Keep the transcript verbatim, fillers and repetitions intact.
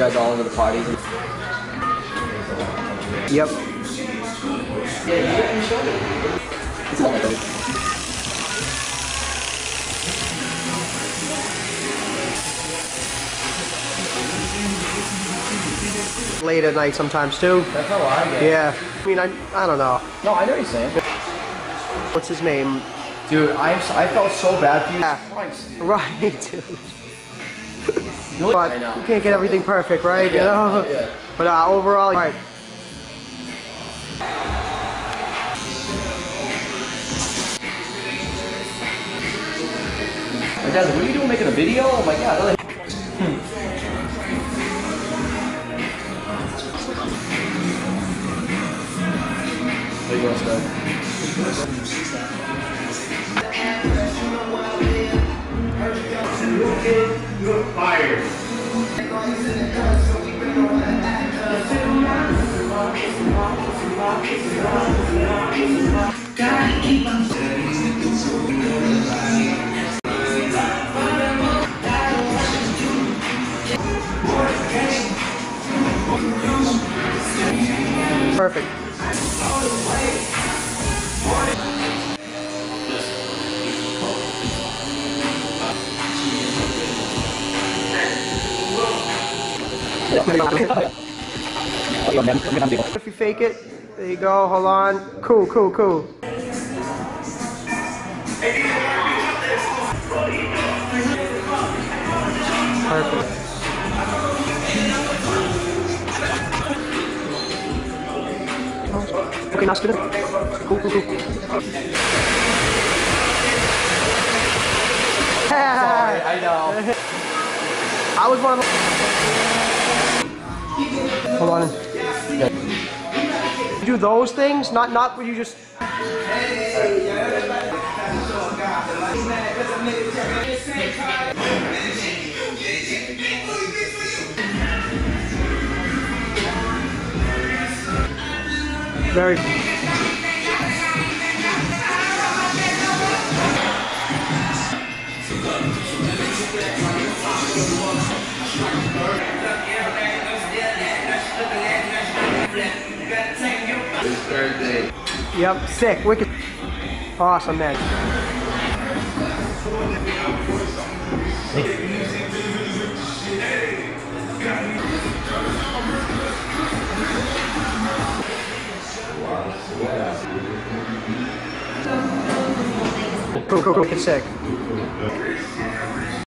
guys all into the parties? Yep. It's all my dog. Late at night sometimes too. That's how I get. Yeah. I mean, I, I don't know. No, I know what you're saying. What's his name? Dude, I'm, I felt so bad for you. Yeah. Christ. Right, dude. But But I know. you can't get everything perfect, right? You Yeah, know? yeah. But uh, overall, right. My dad's like, what are you doing making a video? Oh my god. Really? There you go, Scott. You're fired. Perfect. If you fake it, there you go, hold on. Cool, cool, cool. Perfect. Okay, now spin it. Cool, cool, cool. Sorry, I know. I was one of the... Hold on. You do those things, not not where you just... Very... Yep, sick, wicked. Awesome, man. Cool, cool, cool, sick.